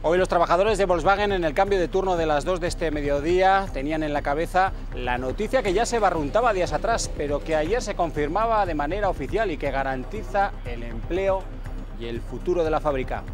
Hoy los trabajadores de Volkswagen, en el cambio de turno de las 2 de este mediodía, tenían en la cabeza la noticia que ya se barruntaba días atrás, pero que ayer se confirmaba de manera oficial y que garantiza el empleo y el futuro de la fábrica.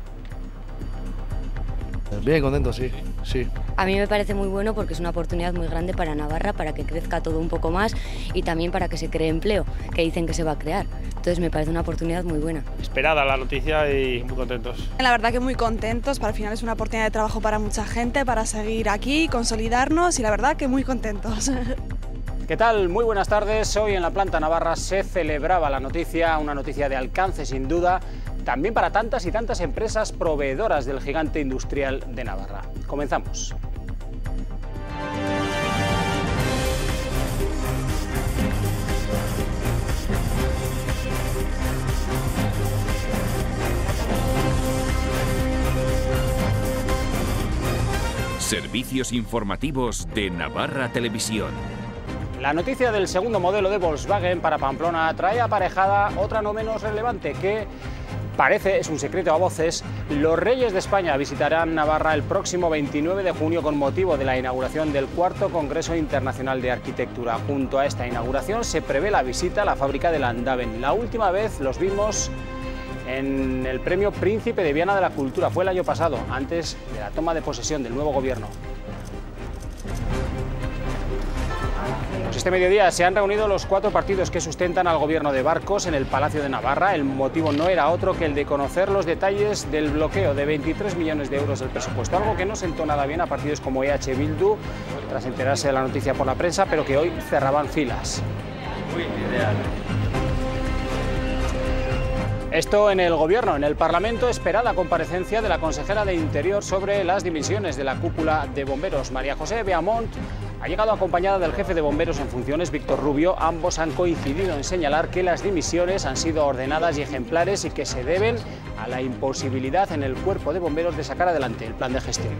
Bien, contento, sí. A mí me parece muy bueno porque es una oportunidad muy grande para Navarra, para que crezca todo un poco más y también para que se cree empleo, que dicen que se va a crear. Entonces me parece una oportunidad muy buena. Esperada la noticia y muy contentos. La verdad que muy contentos, para el final es una oportunidad de trabajo para mucha gente, para seguir aquí, consolidarnos y la verdad que muy contentos. ¿Qué tal? Muy buenas tardes. Hoy en la planta navarra se celebraba la noticia, una noticia de alcance sin duda, también para tantas y tantas empresas proveedoras del gigante industrial de Navarra. Comenzamos. Servicios informativos de Navarra Televisión. La noticia del segundo modelo de Volkswagen para Pamplona trae aparejada otra no menos relevante que parece, es un secreto a voces, los reyes de España visitarán Navarra el próximo 29 de junio con motivo de la inauguración del cuarto Congreso Internacional de Arquitectura. Junto a esta inauguración se prevé la visita a la fábrica de Landaven. La última vez los vimos en el premio Príncipe de Viana de la Cultura, fue el año pasado, antes de la toma de posesión del nuevo gobierno. Pues este mediodía se han reunido los 4 partidos que sustentan al gobierno de Barcos en el Palacio de Navarra. El motivo no era otro que el de conocer los detalles del bloqueo de 23 millones de euros del presupuesto, algo que no sentó nada bien a partidos como EH Bildu, tras enterarse de la noticia por la prensa, pero que hoy cerraban filas. Esto en el Gobierno. En el Parlamento espera la comparecencia de la consejera de Interior sobre las dimisiones de la cúpula de bomberos. María José Beamont ha llegado acompañada del jefe de bomberos en funciones, Víctor Rubio. Ambos han coincidido en señalar que las dimisiones han sido ordenadas y ejemplares y que se deben a la imposibilidad en el cuerpo de bomberos de sacar adelante el plan de gestión.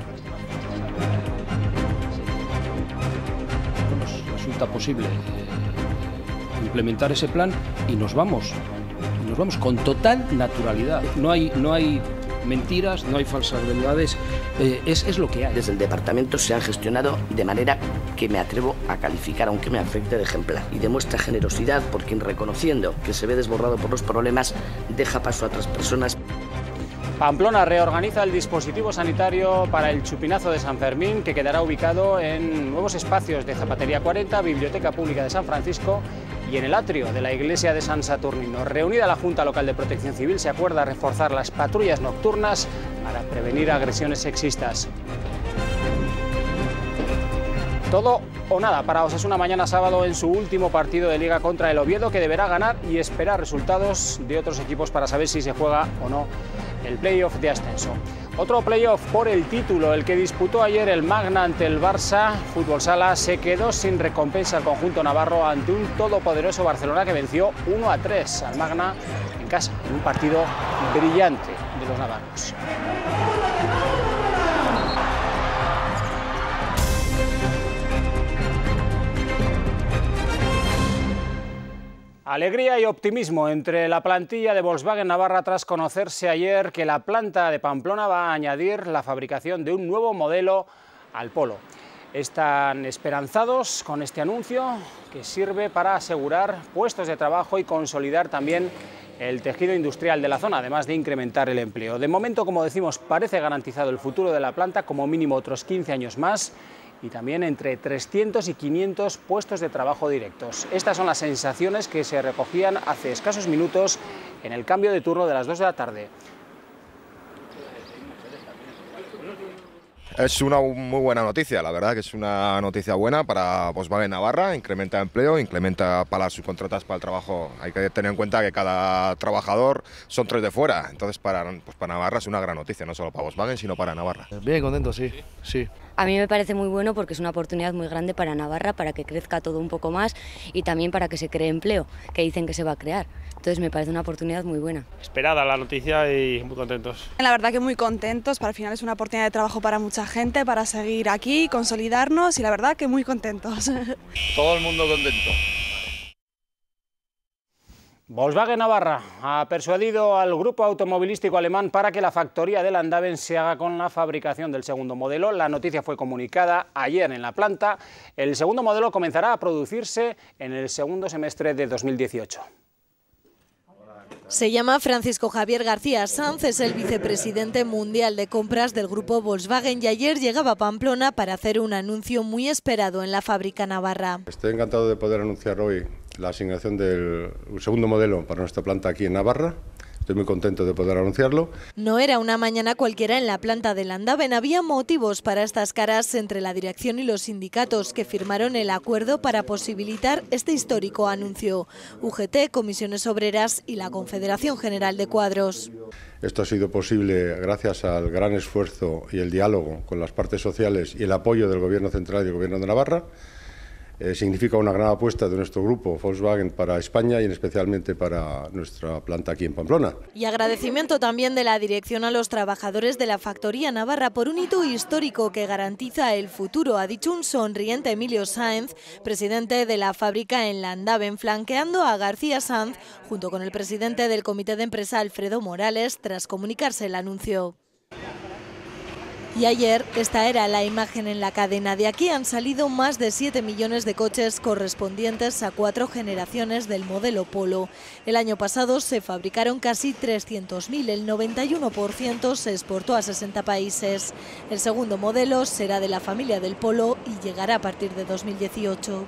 Nos resulta posible implementar ese plan y nos vamos con total naturalidad. No hay mentiras, no hay falsas verdades, es lo que hay. Desde el departamento se han gestionado de manera que me atrevo a calificar, aunque me afecte, de ejemplar. Y demuestra generosidad por quien, reconociendo que se ve desbordado por los problemas, deja paso a otras personas. Pamplona reorganiza el dispositivo sanitario para el Chupinazo de San Fermín, que quedará ubicado en nuevos espacios de Zapatería 40, Biblioteca Pública de San Francisco y en el atrio de la iglesia de San Saturnino. Reunida la Junta Local de Protección Civil, se acuerda reforzar las patrullas nocturnas para prevenir agresiones sexistas. Todo o nada para Osasuna mañana sábado en su último partido de Liga contra el Oviedo, que deberá ganar y esperar resultados de otros equipos para saber si se juega o no el playoff de ascenso. Otro playoff por el título, el que disputó ayer el Magna ante el Barça Fútbol Sala, se quedó sin recompensa el conjunto navarro ante un todopoderoso Barcelona que venció 1-3 al Magna en casa, en un partido brillante de los navarros. Alegría y optimismo entre la plantilla de Volkswagen Navarra tras conocerse ayer que la planta de Pamplona va a añadir la fabricación de un nuevo modelo al Polo. Están esperanzados con este anuncio que sirve para asegurar puestos de trabajo y consolidar también el tejido industrial de la zona, además de incrementar el empleo. De momento, como decimos, parece garantizado el futuro de la planta, como mínimo otros 15 años más, y también entre 300 y 500 puestos de trabajo directos. Estas son las sensaciones que se recogían hace escasos minutos en el cambio de turno de las 2 de la tarde. Es una muy buena noticia, la verdad que es una noticia buena para Volkswagen Navarra, incrementa empleo, incrementa para las subcontratas para el trabajo. Hay que tener en cuenta que cada trabajador son 3 de fuera, entonces para Navarra es una gran noticia, no solo para Volkswagen, sino para Navarra. Bien, contento, sí. A mí me parece muy bueno porque es una oportunidad muy grande para Navarra, para que crezca todo un poco más y también para que se cree empleo, que dicen que se va a crear. Entonces me parece una oportunidad muy buena. Esperada la noticia y muy contentos. La verdad que muy contentos, para el final es una oportunidad de trabajo para mucha gente, para seguir aquí, consolidarnos y la verdad que muy contentos. Todo el mundo contento. Volkswagen Navarra ha persuadido al grupo automovilístico alemán para que la factoría de Landaven se haga con la fabricación del segundo modelo. La noticia fue comunicada ayer en la planta. El segundo modelo comenzará a producirse en el segundo semestre de 2018. Se llama Francisco Javier García Sanz, es el vicepresidente mundial de compras del grupo Volkswagen y ayer llegaba a Pamplona para hacer un anuncio muy esperado en la fábrica navarra. Estoy encantado de poder anunciar hoy la asignación del segundo modelo para nuestra planta aquí en Navarra. Estoy muy contento de poder anunciarlo. No era una mañana cualquiera en la planta de Landaven. Había motivos para estas caras entre la dirección y los sindicatos que firmaron el acuerdo para posibilitar este histórico anuncio. UGT, Comisiones Obreras y la Confederación General de Cuadros. Esto ha sido posible gracias al gran esfuerzo y el diálogo con las partes sociales y el apoyo del Gobierno Central y del Gobierno de Navarra. Significa una gran apuesta de nuestro grupo Volkswagen para España y especialmente para nuestra planta aquí en Pamplona. Y agradecimiento también de la dirección a los trabajadores de la factoría navarra por un hito histórico que garantiza el futuro, ha dicho un sonriente Emilio Sáenz, presidente de la fábrica en Landaven, flanqueando a García Sanz junto con el presidente del comité de empresa Alfredo Morales tras comunicarse el anuncio. Y ayer esta era la imagen en la cadena. De aquí han salido más de 7 millones de coches correspondientes a 4 generaciones del modelo Polo. El año pasado se fabricaron casi 300.000, el 91% se exportó a 60 países. El segundo modelo será de la familia del Polo y llegará a partir de 2018.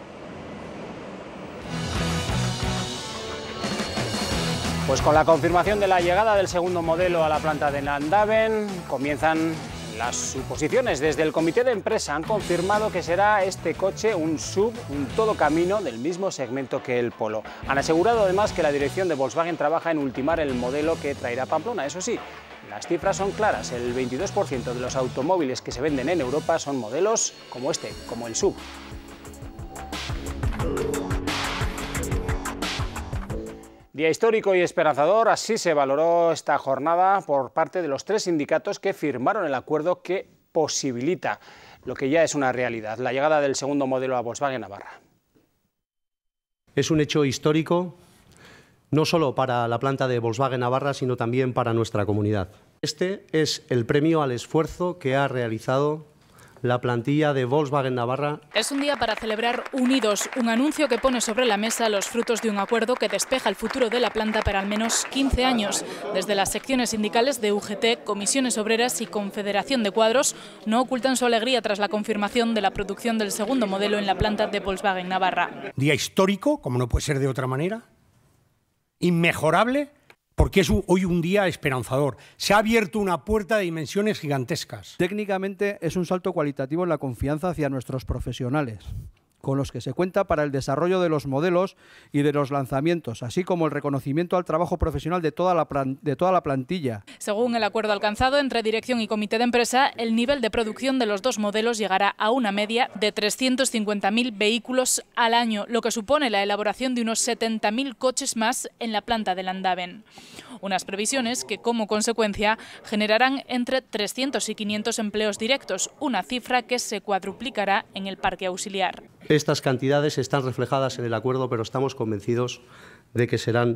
Pues con la confirmación de la llegada del segundo modelo a la planta de Landaven comienzan las suposiciones. Desde el comité de empresa han confirmado que será este coche un SUV, un todocamino del mismo segmento que el Polo. Han asegurado además que la dirección de Volkswagen trabaja en ultimar el modelo que traerá Pamplona. Eso sí, las cifras son claras. El 22% de los automóviles que se venden en Europa son modelos como este, como el SUV. Día histórico y esperanzador, así se valoró esta jornada por parte de los 3 sindicatos que firmaron el acuerdo que posibilita lo que ya es una realidad, la llegada del segundo modelo a Volkswagen Navarra. Es un hecho histórico, no solo para la planta de Volkswagen Navarra, sino también para nuestra comunidad. Este es el premio al esfuerzo que ha realizado la plantilla de Volkswagen Navarra. Es un día para celebrar unidos, un anuncio que pone sobre la mesa los frutos de un acuerdo que despeja el futuro de la planta para al menos 15 años. Desde las secciones sindicales de UGT, Comisiones Obreras y Confederación de Cuadros no ocultan su alegría tras la confirmación de la producción del segundo modelo en la planta de Volkswagen Navarra. Día histórico, como no puede ser de otra manera, inmejorable, porque es hoy un día esperanzador. Se ha abierto una puerta de dimensiones gigantescas. Técnicamente es un salto cualitativo en la confianza hacia nuestros profesionales, con los que se cuenta para el desarrollo de los modelos y de los lanzamientos, así como el reconocimiento al trabajo profesional de toda la plantilla. Según el acuerdo alcanzado entre dirección y comité de empresa, el nivel de producción de los 2 modelos llegará a una media de 350.000 vehículos al año, lo que supone la elaboración de unos 70.000 coches más en la planta de Landaven. Unas previsiones que, como consecuencia, generarán entre 300 y 500 empleos directos, una cifra que se cuadruplicará en el parque auxiliar. Estas cantidades están reflejadas en el acuerdo, pero estamos convencidos de que serán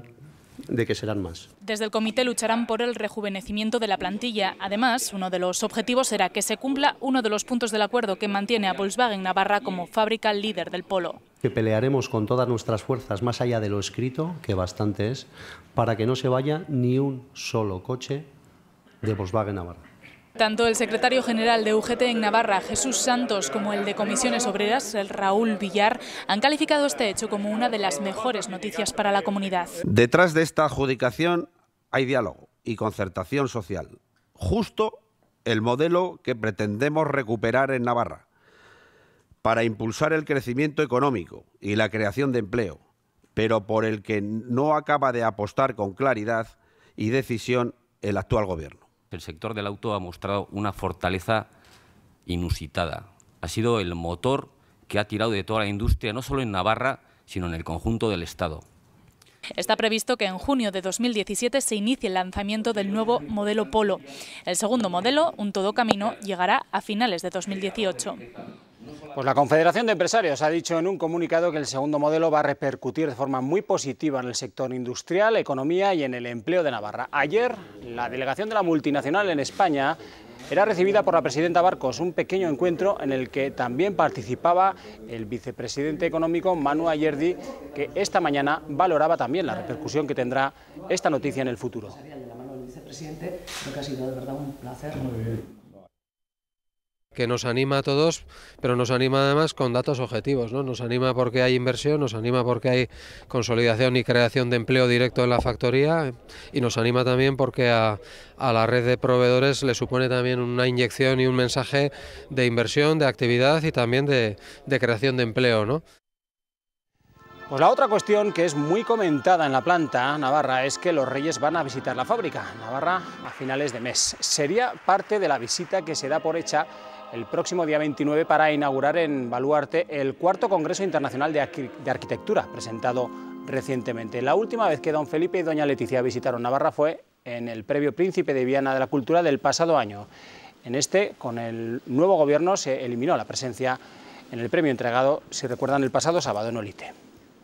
más. Desde el comité lucharán por el rejuvenecimiento de la plantilla. Además, uno de los objetivos será que se cumpla uno de los puntos del acuerdo que mantiene a Volkswagen Navarra como fábrica líder del Polo. Que pelearemos con todas nuestras fuerzas, más allá de lo escrito, que bastante es, para que no se vaya ni un solo coche de Volkswagen Navarra. Tanto el secretario general de UGT en Navarra, Jesús Santos, como el de Comisiones Obreras, el Raúl Villar, han calificado este hecho como una de las mejores noticias para la comunidad. Detrás de esta adjudicación hay diálogo y concertación social. Justo el modelo que pretendemos recuperar en Navarra para impulsar el crecimiento económico y la creación de empleo, pero por el que no acaba de apostar con claridad y decisión el actual gobierno. El sector del auto ha mostrado una fortaleza inusitada. Ha sido el motor que ha tirado de toda la industria, no solo en Navarra, sino en el conjunto del Estado. Está previsto que en junio de 2017 se inicie el lanzamiento del nuevo modelo Polo. El segundo modelo, un todocamino, llegará a finales de 2018. Pues la Confederación de Empresarios ha dicho en un comunicado que el segundo modelo va a repercutir de forma muy positiva en el sector industrial, economía y en el empleo de Navarra. Ayer, la delegación de la multinacional en España era recibida por la presidenta Barcos, un pequeño encuentro en el que también participaba el vicepresidente económico Manu Ayerdi, que esta mañana valoraba también la repercusión que tendrá esta noticia en el futuro. Creo que ha sido de verdad un placer. Que nos anima a todos, pero nos anima además con datos objetivos, ¿no? Nos anima porque hay inversión, nos anima porque hay consolidación y creación de empleo directo en la factoría y nos anima también porque a la red de proveedores le supone también una inyección y un mensaje de inversión, de actividad y también de creación de empleo, ¿no? Pues la otra cuestión que es muy comentada en la planta navarra es que los Reyes van a visitar la fábrica Navarra a finales de mes. Sería parte de la visita que se da por hecha el próximo día 29 para inaugurar en Baluarte el cuarto Congreso Internacional de Arquitectura, presentado recientemente. La última vez que don Felipe y doña Leticia visitaron Navarra fue en el Premio Príncipe de Viana de la Cultura del pasado año. En este, con el nuevo gobierno, se eliminó la presencia en el premio entregado, si recuerdan, el pasado sábado en Olite.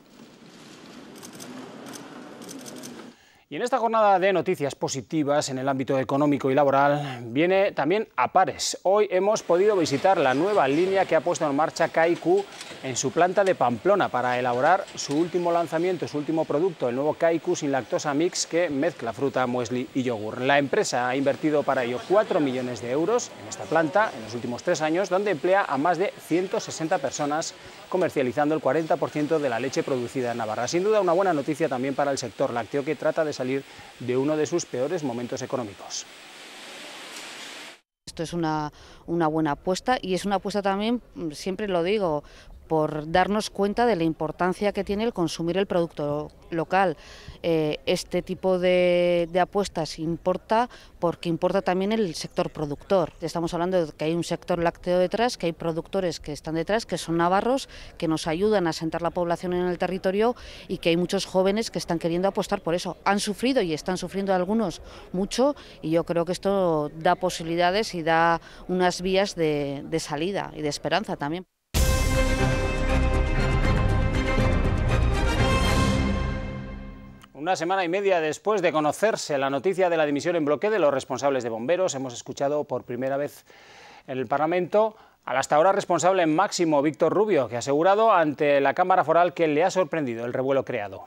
Y en esta jornada de noticias positivas en el ámbito económico y laboral viene también Apares. Hoy hemos podido visitar la nueva línea que ha puesto en marcha Kaiku en su planta de Pamplona para elaborar su último lanzamiento, su último producto, el nuevo Kaiku sin lactosa mix que mezcla fruta, muesli y yogur. La empresa ha invertido para ello 4 millones de euros en esta planta en los últimos 3 años, donde emplea a más de 160 personas, comercializando el 40% de la leche producida en Navarra. Sin duda una buena noticia también para el sector lácteo, que trata de salir de uno de sus peores momentos económicos. Esto es una buena apuesta y es una apuesta también, siempre lo digo, por darnos cuenta de la importancia que tiene el consumir el producto local. Este tipo de apuestas importa porque importa también el sector productor. Estamos hablando de que hay un sector lácteo detrás, que hay productores que están detrás, que son navarros, que nos ayudan a asentar la población en el territorio y que hay muchos jóvenes que están queriendo apostar por eso. Han sufrido y están sufriendo algunos mucho y yo creo que esto da posibilidades y da unas vías de salida y de esperanza también. Una semana y media después de conocerse la noticia de la dimisión en bloque de los responsables de bomberos, hemos escuchado por primera vez en el Parlamento al hasta ahora responsable máximo, Víctor Rubio, que ha asegurado ante la Cámara Foral que le ha sorprendido el revuelo creado.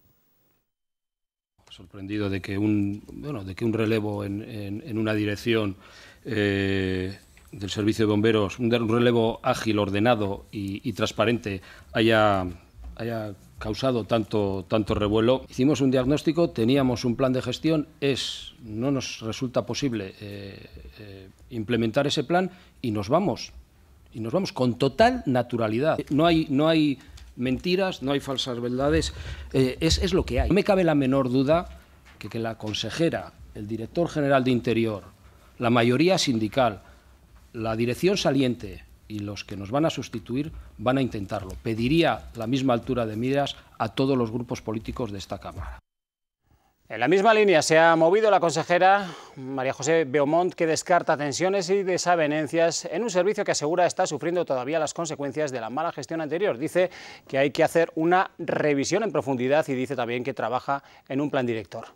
Sorprendido de que un relevo en una dirección del Servicio de Bomberos, un relevo ágil, ordenado y transparente haya causado tanto revuelo. Hicimos un diagnóstico, teníamos un plan de gestión, no nos resulta posible implementar ese plan y nos vamos con total naturalidad. No hay mentiras, no hay falsas verdades, es lo que hay. No me cabe la menor duda que la consejera, el director general de Interior, la mayoría sindical, la dirección saliente y los que nos van a sustituir van a intentarlo. Pediría la misma altura de miras a todos los grupos políticos de esta Cámara. En la misma línea se ha movido la consejera María José Beaumont, que descarta tensiones y desavenencias en un servicio que asegura está sufriendo todavía las consecuencias de la mala gestión anterior. Dice que hay que hacer una revisión en profundidad y dice también que trabaja en un plan director.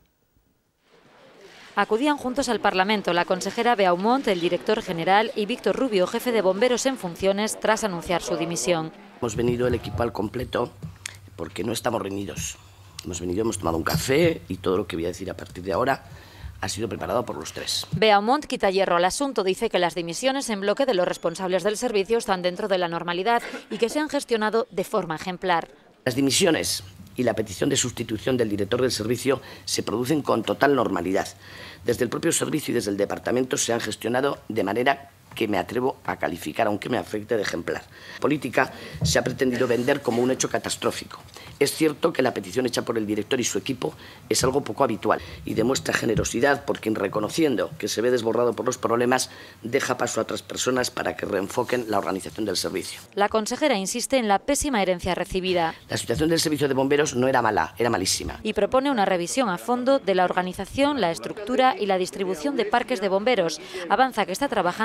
Acudían juntos al Parlamento la consejera Beaumont, el director general, y Víctor Rubio, jefe de bomberos en funciones, tras anunciar su dimisión. Hemos venido el equipo al completo porque no estamos reunidos. Hemos tomado un café y todo lo que voy a decir a partir de ahora ha sido preparado por los tres. Beaumont quita hierro al asunto, dice que las dimisiones en bloque de los responsables del servicio están dentro de la normalidad y que se han gestionado de forma ejemplar. Las dimisiones y la petición de sustitución del director del servicio se producen con total normalidad. Desde el propio servicio y desde el departamento se han gestionado de manera que me atrevo a calificar, aunque me afecte, de ejemplar. La política se ha pretendido vender como un hecho catastrófico. Es cierto que la petición hecha por el director y su equipo es algo poco habitual y demuestra generosidad por quien, reconociendo que se ve desbordado por los problemas, deja paso a otras personas para que reenfoquen la organización del servicio. La consejera insiste en la pésima herencia recibida. La situación del servicio de bomberos no era mala, era malísima. Y propone una revisión a fondo de la organización, la estructura y la distribución de parques de bomberos. Avanza que está trabajando en un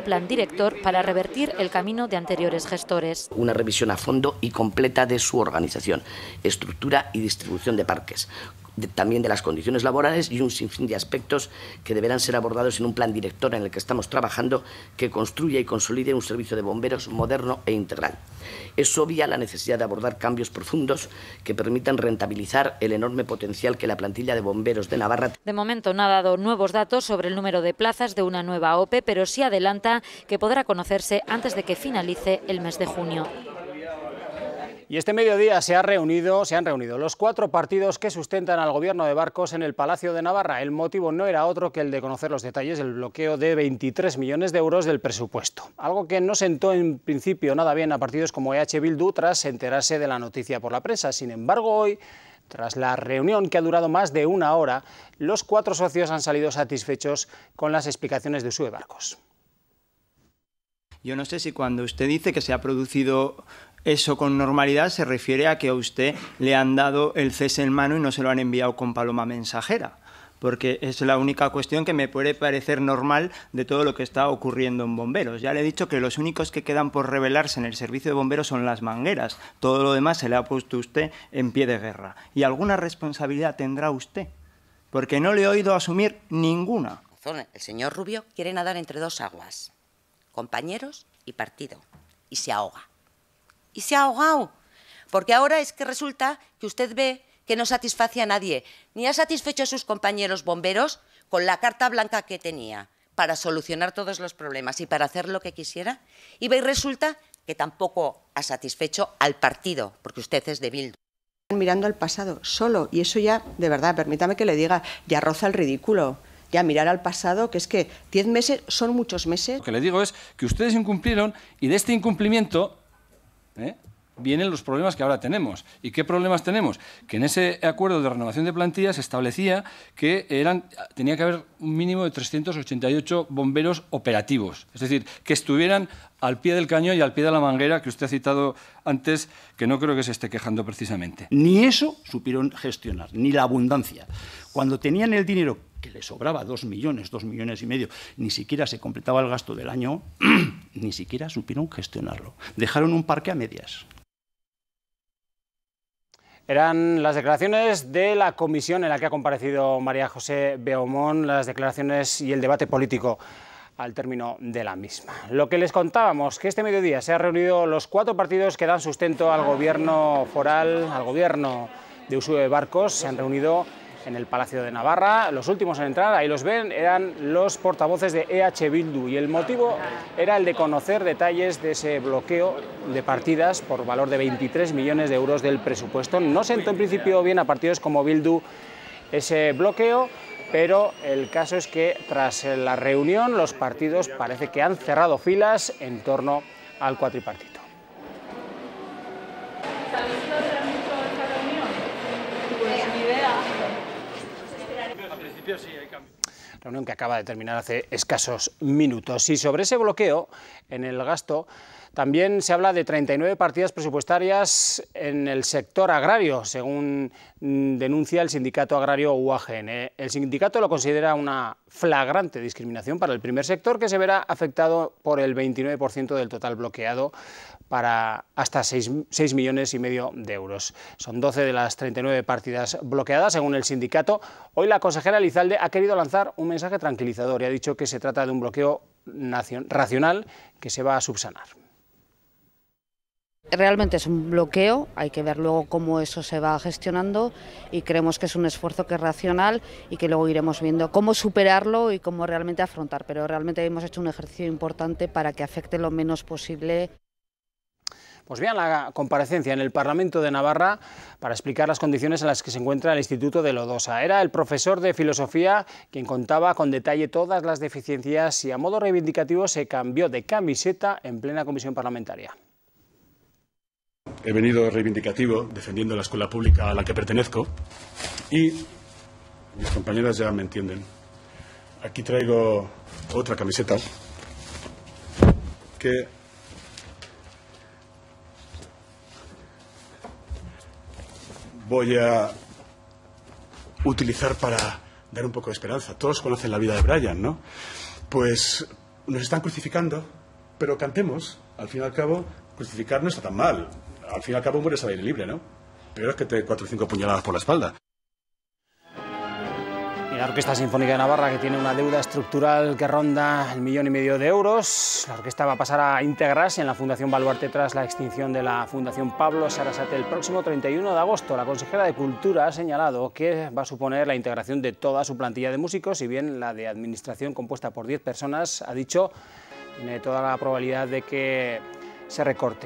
un plan director para revertir el camino de anteriores gestores. Una revisión a fondo y completa de su organización, estructura y distribución de parques, también de las condiciones laborales y un sinfín de aspectos que deberán ser abordados en un plan director en el que estamos trabajando, que construya y consolide un servicio de bomberos moderno e integral. Es obvia la necesidad de abordar cambios profundos que permitan rentabilizar el enorme potencial que la plantilla de bomberos de Navarra. De momento no ha dado nuevos datos sobre el número de plazas de una nueva OPE, pero sí adelanta que podrá conocerse antes de que finalice el mes de junio. Y este mediodía se han reunido los 4 partidos que sustentan al gobierno de Barcos en el Palacio de Navarra. El motivo no era otro que el de conocer los detalles del bloqueo de 23 millones de euros del presupuesto. Algo que no sentó en principio nada bien a partidos como EH Bildu tras enterarse de la noticia por la prensa. Sin embargo, hoy, tras la reunión que ha durado más de una hora, los 4 socios han salido satisfechos con las explicaciones de Usue Barcos. Yo no sé si cuando usted dice que se ha producido eso con normalidad se refiere a que a usted le han dado el cese en mano y no se lo han enviado con paloma mensajera, porque es la única cuestión que me puede parecer normal de todo lo que está ocurriendo en bomberos. Ya le he dicho que los únicos que quedan por revelarse en el servicio de bomberos son las mangueras. Todo lo demás se le ha puesto usted en pie de guerra. ¿Y alguna responsabilidad tendrá usted? Porque no le he oído asumir ninguna. El señor Rubio quiere nadar entre 2 aguas, compañeros y partido, y se ahoga. Y se ha ahogado, porque ahora es que resulta que usted ve que no satisface a nadie, ni ha satisfecho a sus compañeros bomberos con la carta blanca que tenía para solucionar todos los problemas y para hacer lo que quisiera, y ve y resulta que tampoco ha satisfecho al partido, porque usted es de Bildu. Mirando al pasado solo, y eso ya, de verdad, permítame que le diga, ya roza el ridículo. Ya mirar al pasado, que es que 10 meses son muchos meses. Lo que le digo es que ustedes incumplieron y de este incumplimiento vienen los problemas que ahora tenemos. ¿Y qué problemas tenemos? Que en ese acuerdo de renovación de plantilla se establecía que tenía que haber un mínimo de 388 bomberos operativos. Es decir, que estuvieran al pie del cañón y al pie de la manguera que usted ha citado antes, que no creo que se esté quejando precisamente. Ni eso supieron gestionar, ni la abundancia. Cuando tenían el dinero que les sobraba 2 millones, 2 millones y medio, ni siquiera se completaba el gasto del año, ni siquiera supieron gestionarlo. Dejaron un parque a medias. Eran las declaraciones de la comisión en la que ha comparecido María José Beaumont, las declaraciones y el debate político al término de la misma. Lo que les contábamos, que este mediodía se han reunido los 4 partidos que dan sustento al gobierno foral, al gobierno de Usue Barcos, se han reunido en el Palacio de Navarra. Los últimos en entrar, ahí los ven, eran los portavoces de EH Bildu y el motivo era el de conocer detalles de ese bloqueo de partidas por valor de 23 millones de euros del presupuesto. No sentó en principio bien a partidos como Bildu ese bloqueo, pero el caso es que tras la reunión los partidos parece que han cerrado filas en torno al cuatripartito. Reunión que acaba de terminar hace escasos minutos. Y sobre ese bloqueo en el gasto también se habla de 39 partidas presupuestarias en el sector agrario, según denuncia el sindicato agrario UAGN. El sindicato lo considera una flagrante discriminación para el primer sector, que se verá afectado por el 29% del total bloqueado, para hasta 6 millones y medio de euros. Son 12 de las 39 partidas bloqueadas, según el sindicato. Hoy la consejera Elizalde ha querido lanzar un mensaje tranquilizador y ha dicho que se trata de un bloqueo racional que se va a subsanar. Realmente es un bloqueo, hay que ver luego cómo eso se va gestionando y creemos que es un esfuerzo que es racional y que luego iremos viendo cómo superarlo y cómo realmente afrontar, pero realmente hemos hecho un ejercicio importante para que afecte lo menos posible. Pues vean la comparecencia en el Parlamento de Navarra para explicar las condiciones en las que se encuentra el Instituto de Lodosa. Era el profesor de filosofía quien contaba con detalle todas las deficiencias y a modo reivindicativo se cambió de camiseta en plena comisión parlamentaria. He venido reivindicativo, defendiendo la escuela pública a la que pertenezco y mis compañeras ya me entienden. Aquí traigo otra camiseta que voy a utilizar para dar un poco de esperanza. Todos conocen la vida de Brian, ¿no? Pues nos están crucificando, pero cantemos. Al fin y al cabo, crucificar no está tan mal. Al fin y al cabo mueres al aire libre, ¿no? Peor es que te 4 o 5 puñaladas por la espalda. Y la Orquesta Sinfónica de Navarra, que tiene una deuda estructural que ronda el 1,5 millones de euros. La orquesta va a pasar a integrarse en la Fundación Baluarte tras la extinción de la Fundación Pablo Sarasate el próximo 31 de agosto. La consejera de Cultura ha señalado que va a suponer la integración de toda su plantilla de músicos, si bien la de administración, compuesta por 10 personas, ha dicho, tiene toda la probabilidad de que se recorte.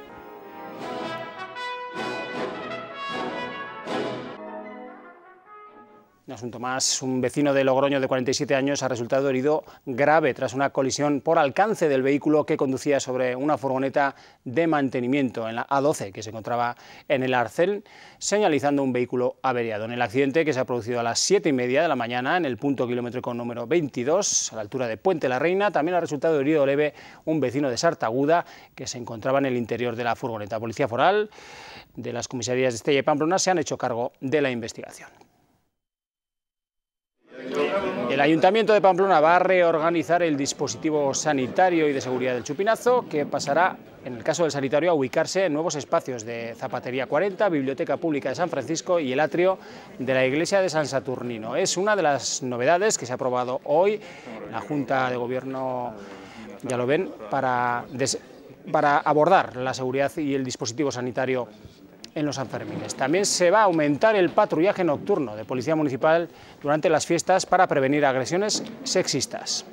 Un asunto más, un vecino de Logroño de 47 años ha resultado herido grave tras una colisión por alcance del vehículo que conducía sobre una furgoneta de mantenimiento en la A12 que se encontraba en el Arcén, señalizando un vehículo averiado. En el accidente, que se ha producido a las 7:30 de la mañana en el punto kilométrico número 22, a la altura de Puente la Reina, también ha resultado herido leve un vecino de Sartaguda que se encontraba en el interior de la furgoneta. Policía Foral de las comisarías de Estella y Pamplona se han hecho cargo de la investigación. El Ayuntamiento de Pamplona va a reorganizar el dispositivo sanitario y de seguridad del Chupinazo, que pasará, en el caso del sanitario, a ubicarse en nuevos espacios de Zapatería 40, Biblioteca Pública de San Francisco y el atrio de la Iglesia de San Saturnino. Es una de las novedades que se ha aprobado hoy en la Junta de Gobierno, ya lo ven, para abordar la seguridad y el dispositivo sanitario en los Sanfermines. También se va a aumentar el patrullaje nocturno de Policía Municipal durante las fiestas para prevenir agresiones sexistas.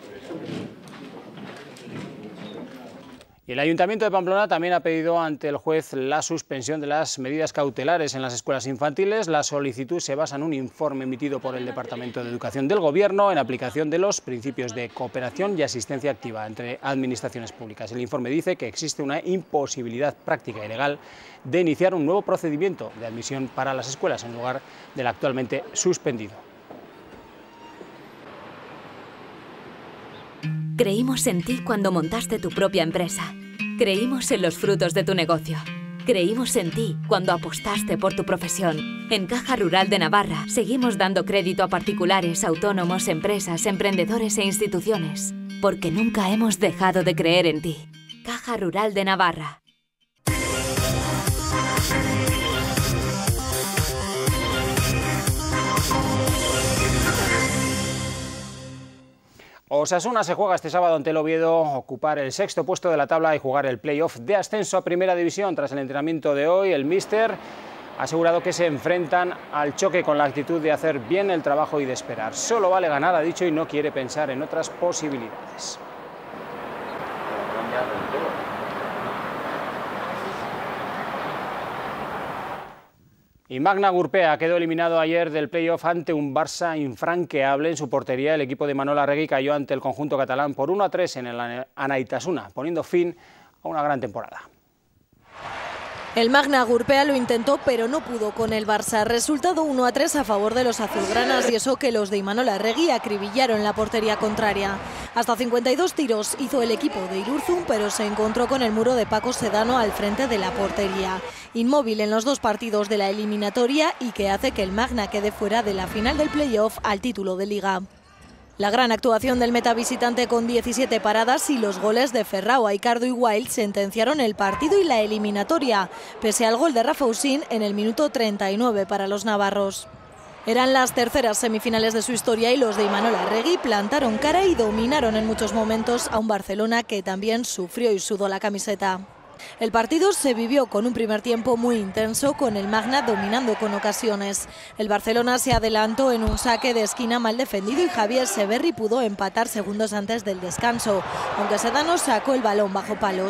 Y el Ayuntamiento de Pamplona también ha pedido ante el juez la suspensión de las medidas cautelares en las escuelas infantiles. La solicitud se basa en un informe emitido por el Departamento de Educación del Gobierno en aplicación de los principios de cooperación y asistencia activa entre administraciones públicas. El informe dice que existe una imposibilidad práctica y legal de iniciar un nuevo procedimiento de admisión para las escuelas en lugar del actualmente suspendido. Creímos en ti cuando montaste tu propia empresa. Creímos en los frutos de tu negocio. Creímos en ti cuando apostaste por tu profesión. En Caja Rural de Navarra seguimos dando crédito a particulares, autónomos, empresas, emprendedores e instituciones. Porque nunca hemos dejado de creer en ti. Caja Rural de Navarra. Osasuna se juega este sábado ante el Oviedo ocupar el 6º puesto de la tabla y jugar el play-off de ascenso a Primera División. Tras el entrenamiento de hoy, el míster ha asegurado que se enfrentan al choque con la actitud de hacer bien el trabajo y de esperar. Solo vale ganar, ha dicho, y no quiere pensar en otras posibilidades. Y Magna Gurpea quedó eliminado ayer del play-off ante un Barça infranqueable en su portería. El equipo de Manol Arregui cayó ante el conjunto catalán por 1-3 en el Anaitasuna, poniendo fin a una gran temporada. El Magna Gurpea lo intentó, pero no pudo con el Barça. Resultado 1-3 a favor de los azulgranas, y eso que los de Imanol Arregui acribillaron la portería contraria. Hasta 52 tiros hizo el equipo de Irurzun, pero se encontró con el muro de Paco Sedano al frente de la portería. Inmóvil en los dos partidos de la eliminatoria y que hace que el Magna quede fuera de la final del playoff al título de Liga. La gran actuación del metavisitante con 17 paradas y los goles de Ferrao, Aicardo y Wild sentenciaron el partido y la eliminatoria, pese al gol de Rafa Usín en el minuto 39 para los navarros. Eran las terceras semifinales de su historia y los de Imanol Arregui plantaron cara y dominaron en muchos momentos a un Barcelona que también sufrió y sudó la camiseta. El partido se vivió con un primer tiempo muy intenso, con el Magna dominando con ocasiones. El Barcelona se adelantó en un saque de esquina mal defendido y Javier Severri pudo empatar segundos antes del descanso, aunque Sedano sacó el balón bajo palos.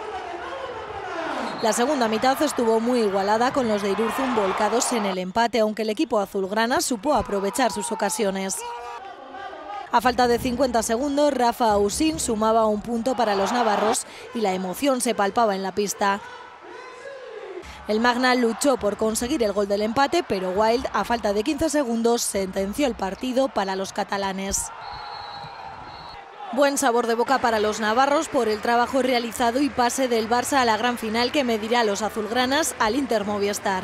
La segunda mitad estuvo muy igualada, con los de Irurzun volcados en el empate, aunque el equipo azulgrana supo aprovechar sus ocasiones. A falta de 50 segundos, Rafa Ausín sumaba un punto para los navarros y la emoción se palpaba en la pista. El Magna luchó por conseguir el gol del empate, pero Wild, a falta de 15 segundos, sentenció el partido para los catalanes. Buen sabor de boca para los navarros por el trabajo realizado y pase del Barça a la gran final que medirá a los azulgranas al Inter Movistar.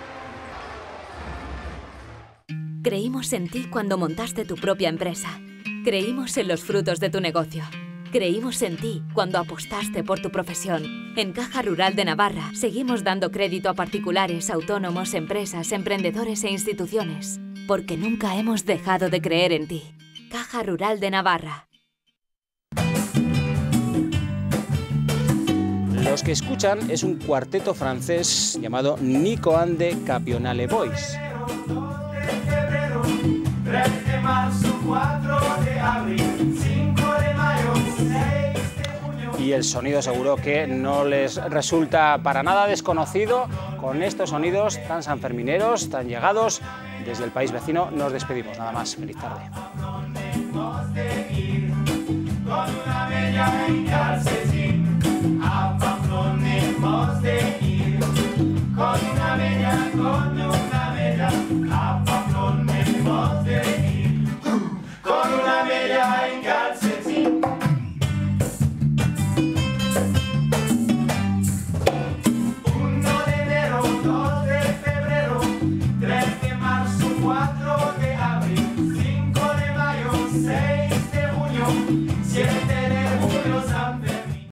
Creímos en ti cuando montaste tu propia empresa. Creímos en los frutos de tu negocio. Creímos en ti cuando apostaste por tu profesión. En Caja Rural de Navarra seguimos dando crédito a particulares, autónomos, empresas, emprendedores e instituciones. Porque nunca hemos dejado de creer en ti. Caja Rural de Navarra. Los que escuchan es un cuarteto francés llamado Nico Ande Capionale Boys. Y el sonido seguro que no les resulta para nada desconocido. Con estos sonidos tan sanfermineros, tan llegados desde el país vecino, nos despedimos. Nada más, feliz tarde. de abril, 5 de mayo, 6 de junio.